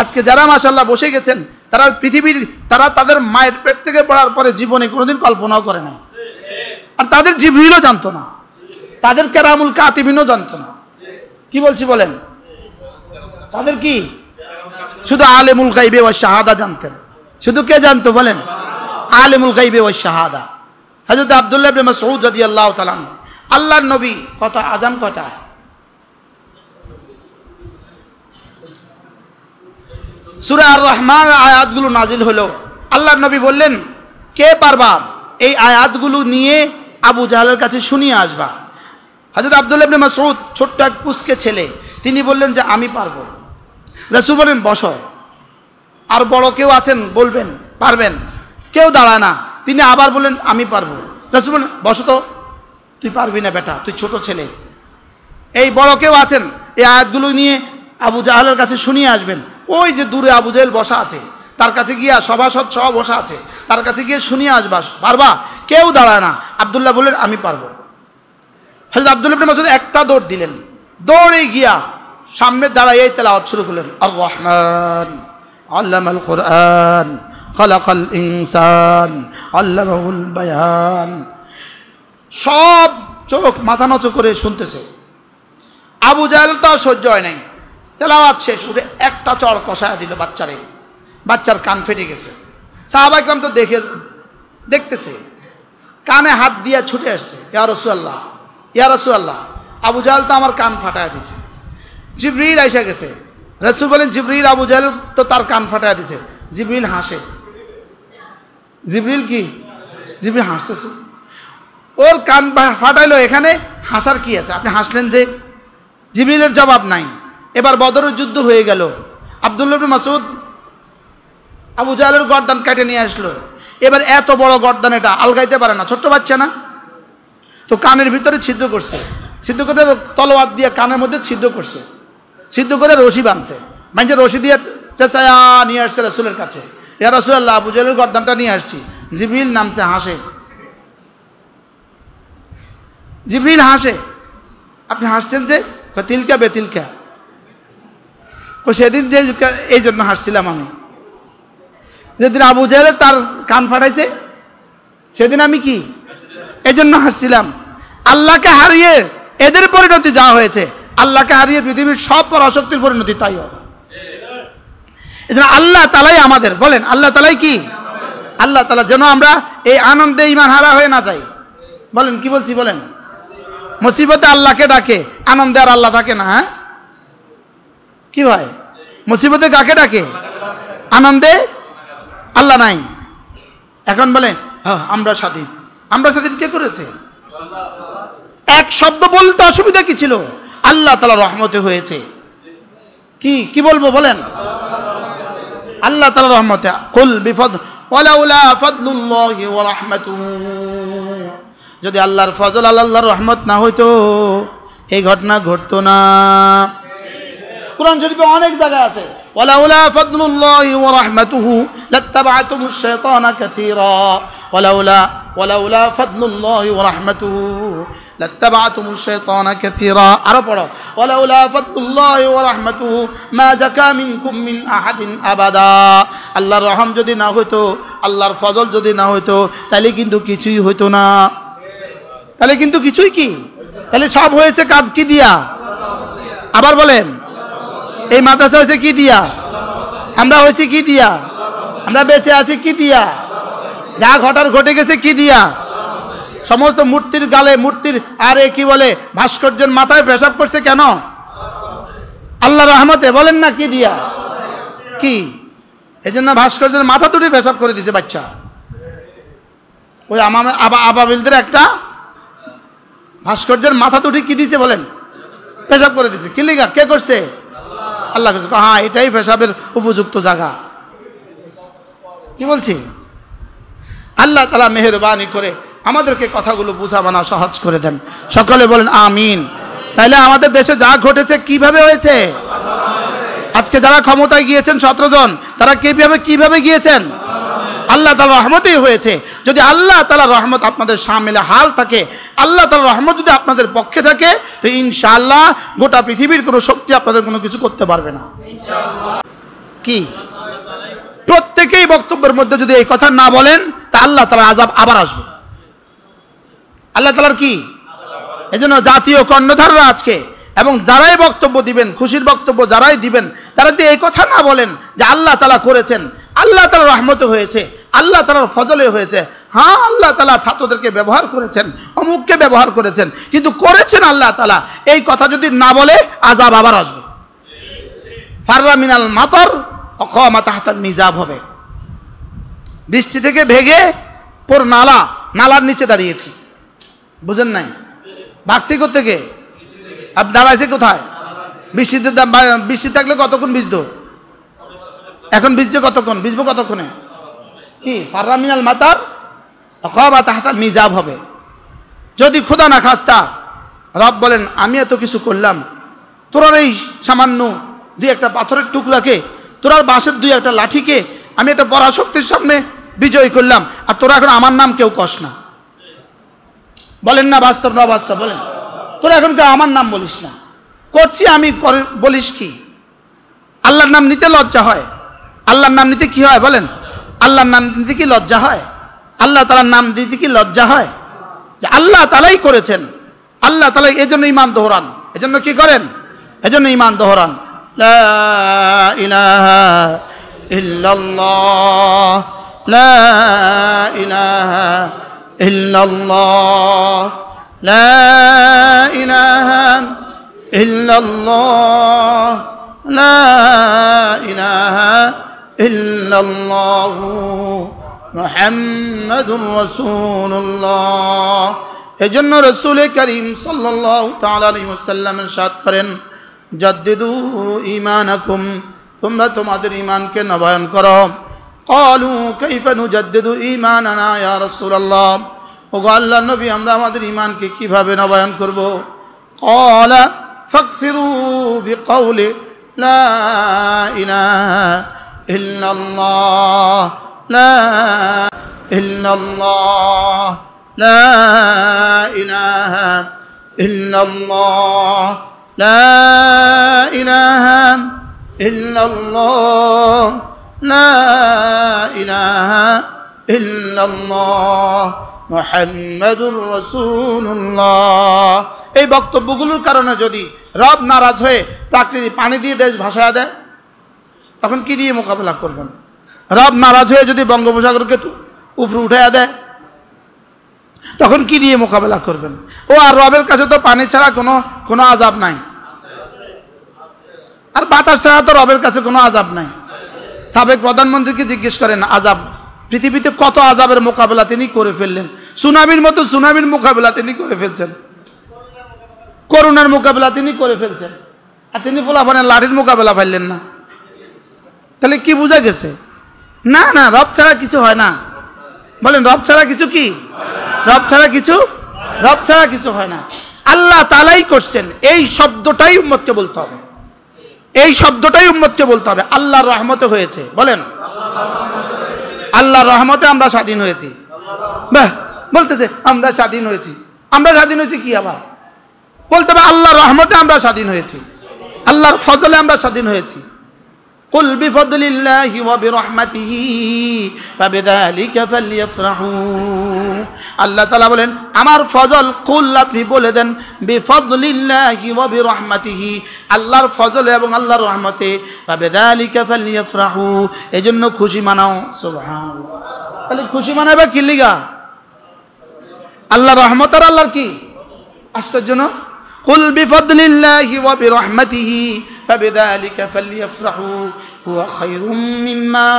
আজকে যারা মাশাআল্লাহ বসে গেছেন তারা তাদের মায়ের পেট থেকে পড়ার পরে জীবনে কোনোদিন কল্পনাও করে না, আর তাদের জিবরিলও জানতো না, তাদের কেরামুল কাতিবিনও জানতো না। কি বলছি বলেন? তাদের কি শুধু আলেমুল গাইবে ওয়া শাহাদা জানতেন। শুধু কে জানতো বলেন? আলেমুল গাইবে ওয়া শাহাদা। হযরত আব্দুল্লাহ ইবনে মাসউদ রাদিয়াল্লাহু তাআলা আল্লাহর নবী কত আযান কটা? সূরা আর রহমান আয়াতগুলো নাজিল হলো, আল্লাহর নবী বললেন কে পারবা এই আয়াতগুলো নিয়ে আবু জাহলের কাছে শুনিয়ে আসবা। হযরত আব্দুল্লাহ ইবনে মাসউদ ছোট্ট এক পুচকে ছেলে, তিনি বললেন যে আমি পারবো। রাসূল বলেন বসো। আর বড় কেউ আছেন বলবেন পারবেন, কেউ দাঁড়ায় না, তিনি আবার বললেন আমি পারবো। রাসূল বলেন বসো তো, তুই পারবি না বেটা, তুই ছোট ছেলে। এই বড় কেউ আছেন এই আয়াতগুলো নিয়ে আবু জাহলের কাছে শুনিয়ে আসবেন। ওই যে দূরে আবু জাহেল বসা আছে, তার কাছে গিয়া সভাসদ সহ বসা আছে, তার কাছে গিয়ে শুনিয়ে আসবা। পারবা? কেউ দাঁড়ায় না। আব্দুল্লাহ বললেন আমি পারবো। হযরত আব্দুল্লাহ ইবনে মাসউদ একটা দৌড় দিলেন, দৌড়ে গিয়া সামনে দাঁড়ায় তেলাওয়াত শুরু করলেন, আর রহমান আল্লামাল কুরআন খালাকাল ইনসান আল্লামাহুল বায়ান। সব চোখ মাথা নত করে শুনতেছে। আবু জাহেল তো সহ্য হয় নাই, তেলাওয়াত শেষ, উঠে একটা চড় কষায় দিল বাচ্চার কান ফেটে গেছে। সাহাবা ইকরাম তো দেখতেছে, কানে হাত দিয়ে ছুটে আসছে, ইয়া রাসূলুল্লাহ ইয়া রাসূলুল্লাহ, আবু জাহেল তো আমার কান ফাটায় দিছে। জিবরিল আইসা গেছে। রাসূল বলেন জিবরিল আবু জাহেল তো তার কান ফাটায় দিছে। জিবরিল হাসে। জিবরিল কি? জিবরিল হাসতেছে। ওর কান ফাটাইলো, এখানে হাসার কি আছে? আপনি হাসলেন যে। জিবরিলের জবাব নাই। এবার বদরের যুদ্ধ হয়ে গেল। আব্দুল্লাহ ইবনে মাসউদ আবু জাহেলের গর্দান কেটে নিয়ে আসলো। এবার এত বড় গর্দান এটা আলগাইতে পারে না, ছোট্ট বাচ্চা না, তো কানের ভিতরে ছিদ্র করছে, ছিদ্র করে তলোয়ার দিয়ে কানের মধ্যে ছিদ্র করছে, ছিদ্র করে রশি বাঁধছে, মানে রশি দিয়ে চেঁচায়া নিয়ে আসছে রাসূলের কাছে, ইয়া রাসূলুল্লাহ আবু জাহেলের গর্দানটা নিয়ে আসছি। জিবরিল নামছে, হাসে। জিবরিল হাসে। আপনি হাসছেন যে? তিলকা বেতিলকা। ও সেদিন যে এই জন্য হাসছিলাম আমি, যেদিন আবু জাহেল তার কান ফাটাইছে সেদিন আমি কি এই জন্য হাসছিলাম। আল্লাহকে হারিয়ে এদের পরিণতি যা হয়েছে, আল্লাহকে হারিয়ে পৃথিবীর সব পরাশক্তির পরিণতি তাই হবে। এজন্য আল্লাহ তাআলাই আমাদের, বলেন আল্লাহ তাআলাই কি? আল্লাহ তাআলা যেন আমরা এই আনন্দে ঈমান হারা হয়ে না যাই। বলেন কি বলছি বলেন? মুসিবতে আল্লাহকে ডাকে, আনন্দে আর আল্লাহ থাকে না। হ্যাঁ কি ভাই? মুসিবতে কাকে ডাকে? আনন্দে আল্লাহ নাই। এখন বলে আমরা স্বাধীন। আমরা স্বাধীন কে করেছে? এক শব্দ বলতে অসুবিধা কি ছিল? আল্লাহ তাআলার রহমতে হয়েছে। কি বলবো বলেন? আল্লাহ তাআলার রহমতে। কুল বিফাদল ওয়ালাউলা ফাদলুল্লাহি ওয়া রাহমাতুহু, যদি আল্লাহর ফজল আল্লাহর রহমত না হইতো এই ঘটনা ঘটতো না। কুরআন শরীফে অনেক জায়গা আছে ওয়ালাউলা ফাদলুল্লাহি ওয়া রাহমাতুহু লাত্তাবা'তুমুশ শাইতানা কাসীরা, ওয়ালাউলা ফাদলুল্লাহি ওয়া রাহমাতুহু লাত্তাবা'তুমুশ শাইতানা কাসীরা। আরো পড়ো ওয়ালাউলা ফাদলুল্লাহি ওয়া রাহমাতুহু মা যাকা মিনকুম মিন আহাদিন আবাদা। আল্লাহর রহম যদি না হইতো, আল্লাহর ফজল যদি না হইতো, তাহলে কিন্তু কিছুই হইতো না। তাহলে কিন্তু কিছুই কি? তাহলে সব হয়েছে কাজ কি দিয়া? আবার বলেন, এই মাদ্রাসা হয়েছে কি দিয়া? আমরা হয়েছি কি দিয়া? আমরা বেঁচে আছি কি দিয়া? যা ঘটার ঘটে গেছে কি দিয়া? সমস্ত মূর্তির গালে, মূর্তির আরে কি বলে ভাস্কর্যের মাথায় পেশাব করছে কেন? আল্লাহর রহমতে। বলেন না কি দিয়া? কি এই জন্য ভাস্কর্যের মাথা দুটি পেশাব করে দিছে বাচ্চা। ওই আবাবিলদের একটা ভাস্কর্যের মাথা দুটি কি দিছে বলেন? পেশাব করে দিছে। কি লিগা? কে করছে? আল্লাহ করছে। হ্যাঁ, এটাই পেশাবের উপযুক্ত জায়গা। কি বলছি? আল্লাহ তাআলা মেহেরবানি করে আমাদেরকে কথাগুলো বোঝা মানা সহজ করে দেন। সকলে বলেন আমিন। তাইলে আমাদের দেশে যা ঘটেছে কিভাবে হয়েছে? আজকে যারা ক্ষমতায় গিয়েছেন 17 জন, তারা কিভাবে গিয়েছেন? আল্লাহ তাআলার রহমতেই হয়েছে। যদি আল্লাহ তাআলার রহমত আপনাদের শামিলে হাল থাকে, আল্লাহ তাআলার রহমত যদি আপনাদের পক্ষে থাকে, তো ইনশাআল্লাহ গোটা পৃথিবীর কোনো শক্তি আপনাদের কোনো কিছু করতে পারবে না। কি? প্রত্যেকেই বক্তব্যের মধ্যে যদি এই কথা না বলেন তা আল্লাহ তাআলার আযাব আবার আসবে। আল্লাহ তাআলার কি? এজন্য জাতীয় কর্ণধাররা আজকে এবং যারাই বক্তব্য দিবেন, খুশির বক্তব্য যারাই দিবেন, তারা যদি এই কথা না বলেন যে আল্লাহ তাআলা করেছেন, আল্লাহ তাআলার রহমতে হয়েছে, আল্লাহ তাআলার ফজলে হয়েছে, হ্যাঁ আল্লাহ তাআলা ছাত্রদেরকে ব্যবহার করেছেন, অমুককে ব্যবহার করেছেন, কিন্তু করেছেন আল্লাহ তাআলা, এই কথা যদি না বলে আযাব আবার আসবে। ফাররা মিনাল মাতর অকামা তাহতাল মিজাব হবে। বৃষ্টি থেকে ভেগে পর নালার নিচে দাঁড়িয়েছি, বুঝেন নাই? ভাগছি কোত্থেকে? আপনি দাঁড়াইছে কোথায়? বৃষ্টি থাকলে কতক্ষণ ভিজতো? এখন ভিজছে কতক্ষণ? ভিজবো কতক্ষণে? কি ফাররা মিনাল মাতার অকামা তাহতাল মিজাব হবে। যদি খোদা না খাস্তা রব বলেন আমি এত কিছু করলাম, তোরার এই সামান্য দুই একটা পাথরের টুকরাকে, তোরার বাঁশের দুই একটা লাঠিকে আমি একটা পরাশক্তির সামনে বিজয় করলাম, আর তোরা এখন আমার নাম কেউ কস না, বলেন না বাস্তব না বাস্তব? বলেন, তোরা এখন কেউ আমার নাম বলিস না, করছি আমি বলিস কি? আল্লাহর নাম নিতে লজ্জা হয়? আল্লাহর নাম নিতে কি হয় বলেন? আল্লাহর নাম নিতে কি লজ্জা হয়? আল্লাহ তাআলার নাম দিতে কি লজ্জা হয়? যে আল্লাহ তাআলাই করেছেন, আল্লাহ তাআলাই, এজন্য ঈমান দোহরান। এজন্য কি করেন? এজন্য ঈমান দোহরান। লা ইলাহা ইল্লাল্লাহ, লা ইলাহা ইল্লাল্লাহ, লা ইলাহা ইল্লাল্লাহ, লা ইলাহা ইল্লাল্লাহ মুহাম্মাদুর রাসূলুল্লাহ। এজন্য রাসূল করিম সাল্লাল্লাহু তাআলা আলাইহি ওয়াসাল্লাম ইরশাদ করেন, জাদ্দিদু ঈমানাকুম, তোমরা তোমাদের ঈমানকে নবায়ন করো। ক্বালু কাইফা নুজাদ্দিদু ঈমানানা ইয়া রাসূলুল্লাহ, ওগো আল্লাহর নবী আমরা আমাদের ঈমানকে কিভাবে নবায়ন করব? ক্বালা ফাকসিরু বিকাউলি লা ইলাহা ইল্লাল্লাহ, লা ইল্লাল্লাহ, লা ইলাহা ইল্লাল্লাহ, লা ইলাহা ইল্লাল্লাহ, লা ইলাহা ইল্লাল্লাহ মুহাম্মাদুর রাসূলুল্লাহ। এই বক্তব্যগুলোর কারণে যদি রব নারাজ হয়ে প্রাকৃতিক পানি দিয়ে দেশ ভাসায় দেয়, তখন কি দিয়ে মোকাবেলা করবেন? রব নারাজ হয়ে যদি বঙ্গোপসাগরকে উপরে উঠাইয়া দেয়, তখন কি দিয়ে মোকাবেলা করবেন? ও আর রবের কাছে তো পানি ছাড়া কোনো আযাব নাই, আর বাতাস ছাড়া তো রবের কাছে কোনো আযাব নাই। সাবেক প্রধানমন্ত্রীকে জিজ্ঞেস করেন আযাব, পৃথিবীতে কত আযাবের মোকাবেলা তিনি করে ফেললেন। সুনামির মতো সুনামির মোকাবেলা তিনি করে ফেলছেন, করোনার মোকাবেলা তিনি করে ফেলছেন, আর তিনি ফোলাফানের লাঠির মোকাবেলা পাইলেন না। তাহলে কি বোঝা গেছে? না না, রব ছাড়া কিছু হয় না। বলেন, রব ছাড়া কিছু কি? রব ছাড়া কিছু হয় না। আল্লাহ তাআলাই করছেন, এই শব্দটাই উম্মতকে বলতে হবে, এই শব্দটাই উম্মতকে বলতে হবে। আল্লাহর রহমতে হয়েছে, বলেন আল্লাহর রহমতে আমরা স্বাধীন হয়েছি। বাহ, বলতেছে আমরা স্বাধীন হয়েছি। আমরা স্বাধীন হয়েছি কি? আবার বলতে হবে আল্লাহর রহমতে আমরা স্বাধীন হয়েছি, আল্লাহর ফজলে আমরা স্বাধীন হয়েছি। কুল বিফদলিল্লাহি ওয়া বিরহমাতিহি ফাবিযালিকা ফালইফরাহু। আল্লাহ তাআলা বলেন আমার ফজল, কুল আপনি বলে দেন, বিফদলিল্লাহি ওয়া বিরহমাতিহি, আল্লাহর ফজলে এবং আল্লাহর রহমতে, ফাবিযালিকা ফালইফরাহু, এজন্য খুশি মানাও। সুবহানাল্লাহ। তাহলে খুশি মানাবে কি লিগা? আল্লাহর রহমত আর আল্লাহর কি? আশ্চর্য না? কুল বিফদলিল্লাহি ওয়া বিরহমাতিহি ফাবিযালিকা ফালইফরাহু হুয়া খায়রুম মিম্মা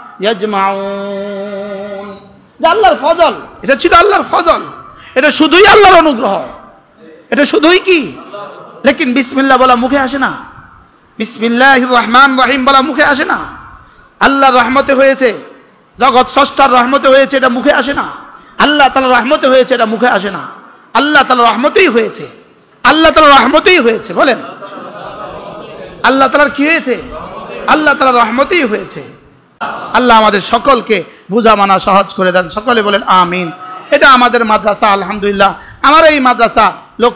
ইয়াজমাউন। আল্লাহর ফজল, এটা ছিল আল্লাহর ফজল, এটা শুধুই আল্লাহর অনুগ্রহ, এটা শুধুই কি? লেকিন বিসমিল্লাহ বলা মুখে আসে না, বিসমিল্লাহির রহমানির রহিম বলা মুখে আসে না। আল্লাহর রহমতে হয়েছে, জগৎ স্রষ্টার রহমতে হয়েছে, এটা মুখে আসে না। আল্লাহ তাআলার রহমতে হয়েছে, এটা মুখে আসে না। আল্লাহ তাআলার রহমতেই হয়েছে, আল্লাহ তাআলার রহমতেই হয়েছে। বলেন আল্লাহ তাআলার কি হয়েছে? আল্লাহ তাআলার রহমতেই হয়েছে। আল্লাহ আমাদের সকলকে বুঝা মানা সহজ করে দেন। সকলে বলেন আমিন। এটা আমাদের মাদ্রাসা, আলহামদুলিল্লাহ। আমার এই মাদ্রাসা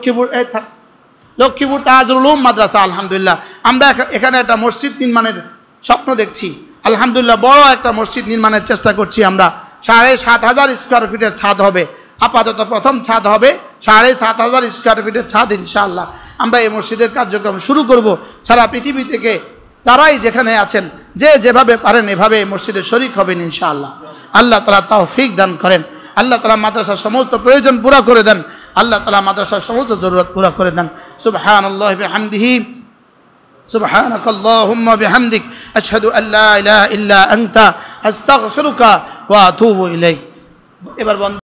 লক্ষ্মীপুর তাজুল উলুম মাদ্রাসা, আলহামদুলিল্লাহ। আমরা এখানে একটা মসজিদ নির্মাণের স্বপ্ন দেখছি, আলহামদুলিল্লাহ বড় একটা মসজিদ নির্মাণের চেষ্টা করছি আমরা। 7,500 স্কোয়ার ফিটের ছাদ হবে, আপাতত প্রথম ছাদ হবে 7,500 স্কোয়ার ফিটের ছাদ। ইনশাআল্লাহ আমরা এই মসজিদের কার্যক্রম শুরু করব। সারা পৃথিবী থেকে যারাই যেখানে আছেন, যে যেভাবে পারেন এভাবে এই মসজিদে শরিক হবেন ইনশাআল্লাহ। আল্লাহ তাআলা তৌফিক দান করেন। আল্লাহ তাআলা মাদ্রাসার সমস্ত প্রয়োজন পুরা করে দেন। আল্লাহ তাআলা মাদ্রাসার সমস্ত জরুরত পুরা করে দেন। সুবহানাল্লাহি বিহামদিহি, সুবহানাকাল্লাহুম্মা বিহামদিক, আশহাদু আল্লা ইলাহা ইল্লা আনতা, আস্তাগফিরুকা ওয়া আতুবু ইলাইক। এবার বন্ধ।